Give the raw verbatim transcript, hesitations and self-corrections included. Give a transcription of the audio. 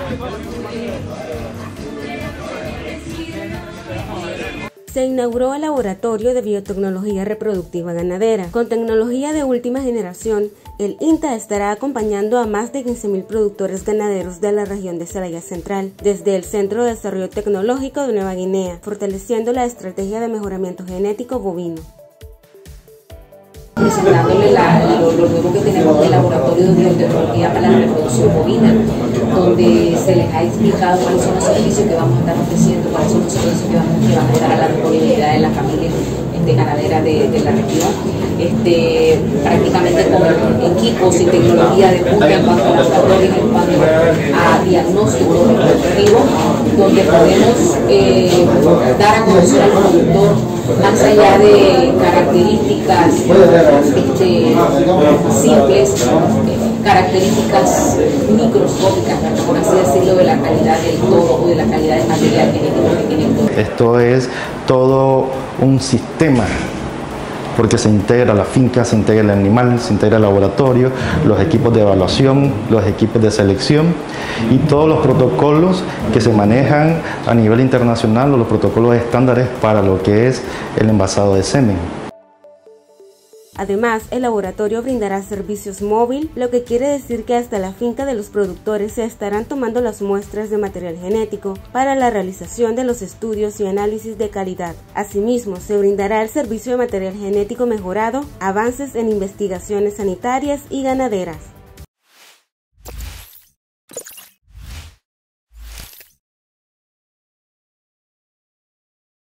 Se inauguró el Laboratorio de Biotecnología Reproductiva Ganadera. Con tecnología de última generación, el INTA estará acompañando a más de quince mil productores ganaderos de la región de Celaya Central, desde el Centro de Desarrollo Tecnológico de Nueva Guinea, fortaleciendo la estrategia de mejoramiento genético bovino. Presentándole la, lo, lo nuevo que tenemos del Laboratorio de Biotecnología para la Reproducción Bovina, donde se les ha explicado cuáles son los servicios que vamos a estar ofreciendo, cuáles son los servicios que vamos, que vamos a estar a la disponibilidad de las familias este, ganaderas de, de la región, este, prácticamente con equipos y tecnología de punta en cuanto a laboratorios, en cuanto a diagnóstico reproductivo, donde podemos eh, dar a conocer al productor más allá de características este, simples, eh, características microscópicas, por así decirlo, de la calidad del toro o de la calidad del material genético que tiene el toro. Esto es todo un sistema, porque se integra la finca, se integra el animal, se integra el laboratorio, los equipos de evaluación, los equipos de selección y todos los protocolos que se manejan a nivel internacional o los protocolos estándares para lo que es el envasado de semen. Además, el laboratorio brindará servicios móvil, lo que quiere decir que hasta la finca de los productores se estarán tomando las muestras de material genético para la realización de los estudios y análisis de calidad. Asimismo, se brindará el servicio de material genético mejorado, avances en investigaciones sanitarias y ganaderas.